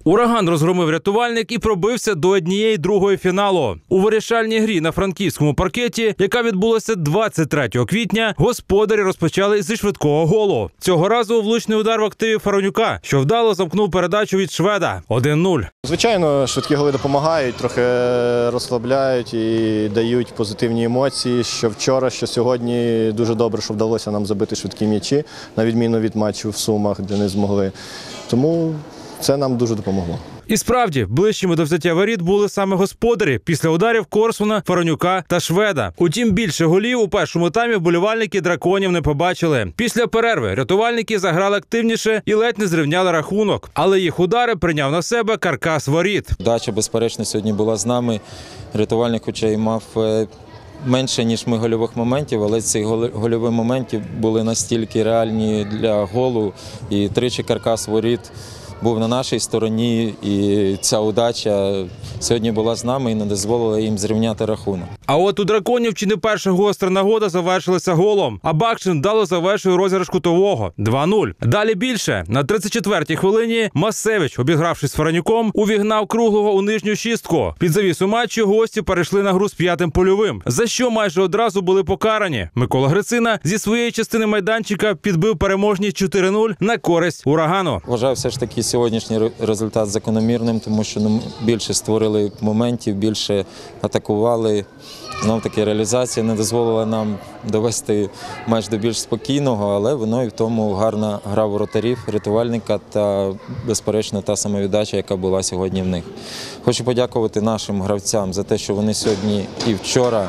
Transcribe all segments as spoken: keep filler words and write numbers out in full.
«Ураган» розгромив рятувальник і пробився до однієї другої фіналу. У вирішальній грі на франківському паркеті, яка відбулася двадцять третього квітня, господарі розпочали зі швидкого голу. Цього разу влучний удар в активі Фаронюка, що вдало замкнув передачу від шведа. один нуль. Звичайно, швидкі голи допомагають, трохи розслабляють і дають позитивні емоції, що вчора, що сьогодні дуже добре, що вдалося нам забити швидкі м'ячі, на відміну від матчу в Сумах, де не змогли. Тому це нам дуже допомогло. І справді, ближчими до взяття воріт були саме господарі після ударів Корсуна, Фаронюка та Шведа. Утім, більше голів у першому таймі вболівальники «Драконів» не побачили. Після перерви рятувальники заграли активніше і ледь не зрівняли рахунок. Але їх удари прийняв на себе каркас воріт. Дача, безперечно, сьогодні була з нами. Рятувальник, хоча й мав менше, ніж ми гольових моментів, але ці гольові моменти були настільки реальні для голу. І тричі каркас воріт був на нашій стороні, і ця удача сьогодні була з нами і не дозволила їм зрівняти рахунок. А от у «Драконів» чи не перша гостра нагода завершилася голом. А Бакшин вдало завершує розіграш кутового. два нуль. Далі більше. На тридцять четвертій хвилині Масевич, обігравшись з Фаронюком, увігнав Круглого у нижню шістку. Під завісу матчу гості перейшли на гру з п'ятим польовим, за що майже одразу були покарані. Микола Грицина зі своєї частини майданчика підбив переможні чотири нуль на користь «Урагану». Вважаю все ж таки сьогоднішній результат закономірним, тому що ну, більше створили моментів, більше атакували. Знов-таки реалізація не дозволила нам довести матч до більш спокійного, але воно і в тому гарна гра воротарів, рятувальника та, безперечно, та самовіддача, яка була сьогодні в них. Хочу подякувати нашим гравцям за те, що вони сьогодні і вчора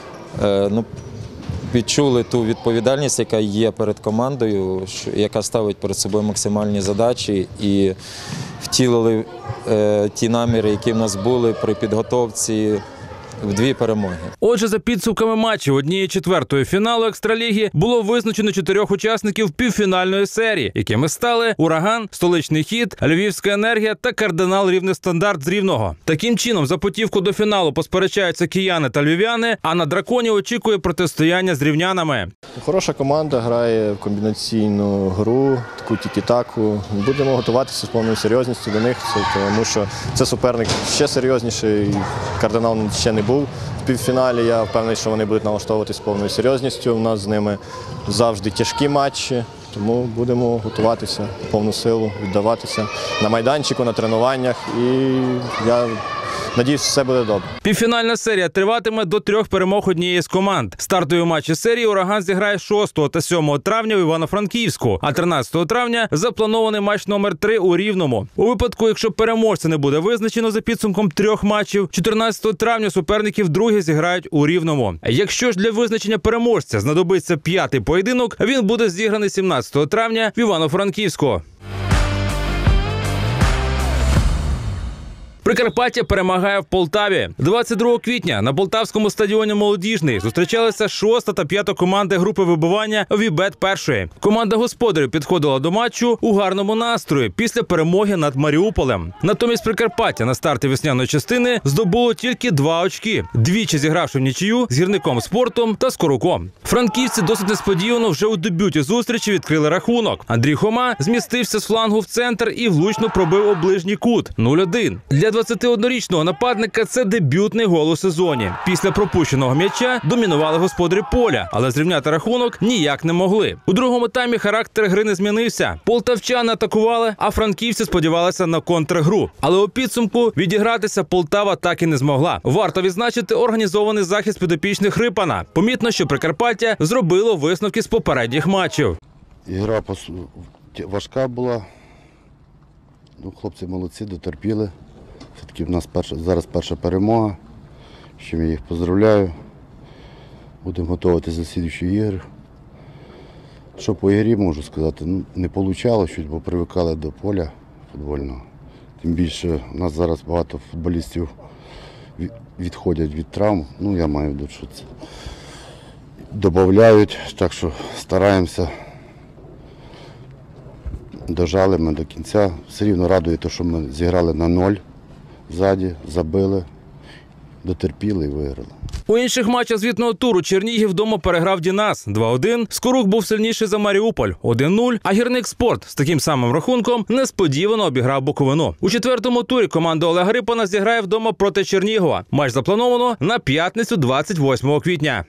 е, ну, відчули ту відповідальність, яка є перед командою, яка ставить перед собою максимальні задачі, і втілили е, ті наміри, які в нас були при підготовці в дві перемоги. Отже, за підсумками матчів однієї четвертої фіналу Екстраліги було визначено чотирьох учасників півфінальної серії, якими стали «Ураган», «Столичний хід», «Львівська енергія» та «Кардинал Рівне Стандарт» з Рівного. Таким чином, за путівку до фіналу посперечаються кияни та львів'яни, а на «Драконів» очікує протистояння з рівнянами. Хороша команда грає в комбінаційну гру, таку тікі-таку. Будемо готуватися з повною серйозністю до них, тому що це суперник ще серйозніший, «Кардинал» ще не був в півфіналі. Я впевнений, що вони будуть налаштовуватися з повною серйозністю. У нас з ними завжди тяжкі матчі, тому будемо готуватися в повну силу, віддаватися на майданчику, на тренуваннях. І я надіюсь, все буде добре. Півфінальна серія триватиме до трьох перемог однієї з команд. Стартові матчі серії «Ураган» зіграє шостого та сьомого травня в Івано-Франківську, а тринадцятого травня запланований матч номер три у Рівному. У випадку, якщо переможця не буде визначено за підсумком трьох матчів, чотирнадцятого травня суперники вдруге зіграють у Рівному. Якщо ж для визначення переможця знадобиться п'ятий поєдинок, він буде зіграний сімнадцятого травня в Івано-Франківську. Прикарпаття перемагає в Полтаві. двадцять другого квітня на полтавському стадіоні «Молодіжний» зустрічалися шоста та п'ята команди групи вибування «Вібет» першої. Команда господарів підходила до матчу у гарному настрої після перемоги над Маріуполем. Натомість Прикарпаття на старті весняної частини здобуло тільки два очки, двічі зігравши в нічию з «Гірником Спортом» та «Скоруком». Франківці досить несподівано вже у дебюті зустрічі відкрили рахунок. Андрій Хома змістився з флангу в центр і влучно пробив у ближній кут – нуль один. Для двадцятиоднорічного нападника це дебютний гол у сезоні. Після пропущеного м'яча домінували господарі поля, але зрівняти рахунок ніяк не могли. У другому таймі характер гри не змінився. Полтавчани атакували, а франківці сподівалися на контргру. Але у підсумку відігратися Полтава так і не змогла. Варто відзначити організований захист підопічних Рипана. Помітно, що Прикарпаття зробило висновки з попередніх матчів. Ігра важка була. Ну, хлопці молодці, дотерпіли. Все-таки в нас перша, зараз перша перемога, з чим я їх поздравляю. Будемо готуватися до слідчої ігри. Що по ігрі можу сказати, ну, не вийшло щось, бо привикали до поля футбольного. Тим більше у нас зараз багато футболістів відходять від травм, ну я маю в виду, що це додають, так що стараємося. Дожали ми до кінця. Все рівно радує те, що ми зіграли на ноль. Ззаді, забили, дотерпіли і виграли. У інших матчах звітного туру Чернігів вдома переграв Дінас два один, Скорук був сильніший за Маріуполь один нуль, а Гірник Спорт з таким самим рахунком несподівано обіграв Буковину. У четвертому турі команда Олега Рипана зіграє вдома проти Чернігова. Матч заплановано на п'ятницю двадцять восьмого квітня.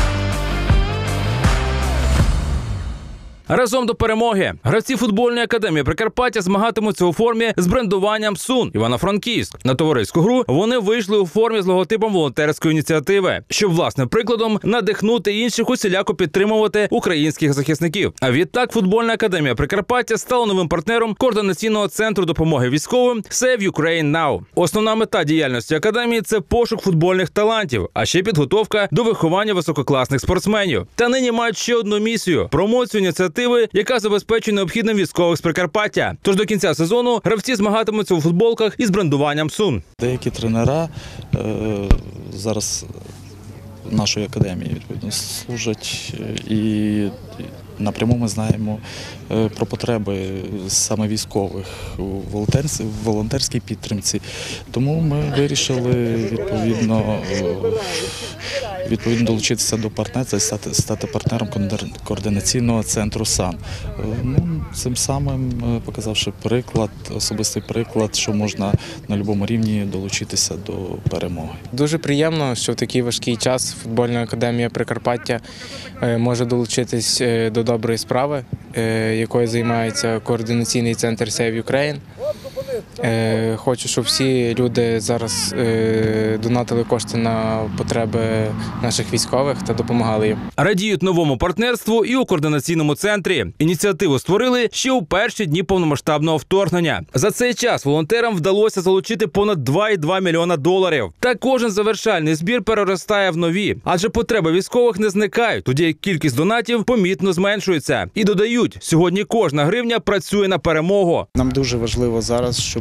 Разом до перемоги. Гравці футбольної академії Прикарпаття змагатимуться у формі з брендуванням Сун Івано-Франківськ. На товариську гру вони вийшли у формі з логотипом волонтерської ініціативи, щоб власним прикладом надихнути інших усіляко підтримувати українських захисників. А відтак футбольна академія Прикарпаття стала новим партнером координаційного центру допомоги військовим Save Ukraine Now. Основна мета діяльності академії – це пошук футбольних талантів, а ще підготовка до виховання висококласних спортсменів. Та нині мають ще одну місію – промоцію ініціативи, яка забезпечує необхідним військових з Прикарпаття. Тож до кінця сезону гравці змагатимуться у футболках із брендуванням Сун. Деякі тренера е, зараз нашої академії відповідно служать, і напряму ми знаємо е, про потреби саме військових у волонтерській, в волонтерській підтримці. Тому ми вирішили відповідно е, відповідно долучитися до партнерства і стати, стати партнером координаційного центру САН. Ну, цим самим показавши приклад, особистий приклад, що можна на будь-якому рівні долучитися до перемоги. Дуже приємно, що в такий важкий час футбольна академія Прикарпаття може долучитись до доброї справи, якою займається координаційний центр Save Ukraine. Хочу, щоб всі люди зараз донатили кошти на потреби наших військових та допомагали їм. Радіють новому партнерству і у координаційному центрі. Ініціативу створили ще у перші дні повномасштабного вторгнення. За цей час волонтерам вдалося залучити понад два цілих дві мільйона доларів. Та кожен завершальний збір переростає в нові. Адже потреби військових не зникають, тоді як кількість донатів помітно зменшується. І додають, сьогодні кожна гривня працює на перемогу. Нам дуже важливо зараз, щоб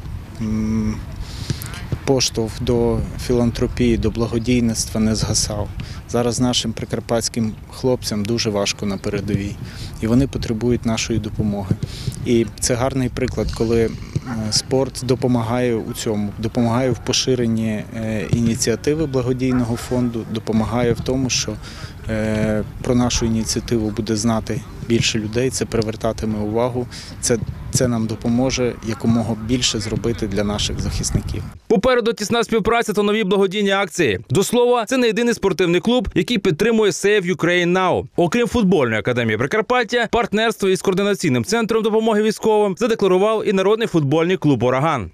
поштовх до філантропії, до благодійництва не згасав. Зараз нашим прикарпатським хлопцям дуже важко на передовій, і вони потребують нашої допомоги. І це гарний приклад, коли спорт допомагає у цьому, допомагає в поширенні ініціативи благодійного фонду, допомагає в тому, що про нашу ініціативу буде знати більше людей, це привертатиме увагу, це, це нам допоможе якомога більше зробити для наших захисників. Попереду тісна співпраця та нові благодійні акції. До слова, це не єдиний спортивний клуб, який підтримує Save Ukraine Now. Окрім футбольної академії Прикарпаття, партнерство із координаційним центром допомоги військовим задекларував і народний футбольний клуб «Ураган».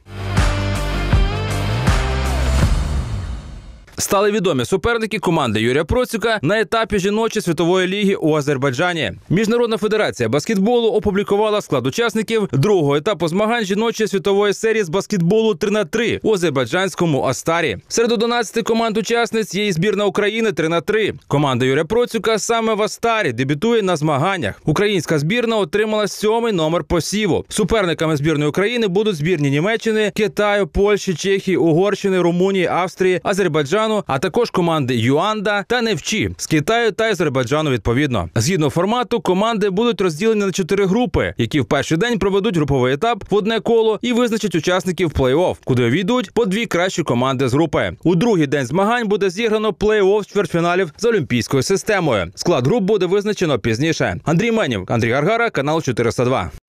Стали відомі суперники команди Юрія Процюка на етапі жіночої світової ліги у Азербайджані. Міжнародна федерація баскетболу опублікувала склад учасників другого етапу змагань жіночої світової серії з баскетболу три на три у азербайджанському Астарі. Серед одинадцяти команд-учасниць є і збірна України три на три. Команда Юрія Процюка саме в Астарі дебютує на змаганнях. Українська збірна отримала сьомий номер посіву. Суперниками збірної України будуть збірні Німеччини, Китаю, Польщі, Чехії, Угорщини, Румунії, Австрії, Азербайджану, а також команди Юанда та Невчі з Китаю та Азербайджану відповідно. Згідно формату, команди будуть розділені на чотири групи, які в перший день проведуть груповий етап в одне коло і визначать учасників плей-офф, куди увійдуть по дві кращі команди з групи. У другий день змагань буде зіграно плей-офф чвертьфіналів з олімпійською системою. Склад груп буде визначено пізніше. Андрій Менів, Андрій Гаргара, канал чотириста два.